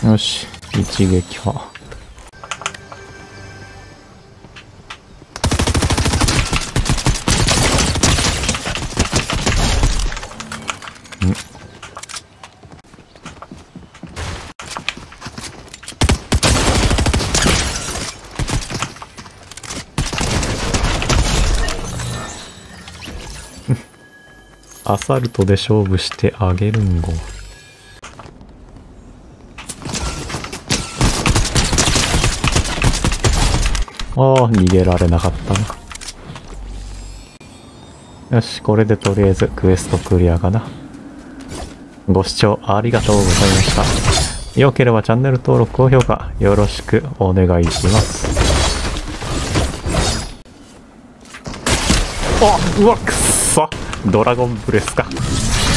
よし、一撃破。アサルトで勝負してあげるんご。ああ、逃げられなかったな。よし、これでとりあえずクエストクリアかな。ご視聴ありがとうございました。よければチャンネル登録、高評価よろしくお願いします。あ、うわ、くっそ、ドラゴンブレスか。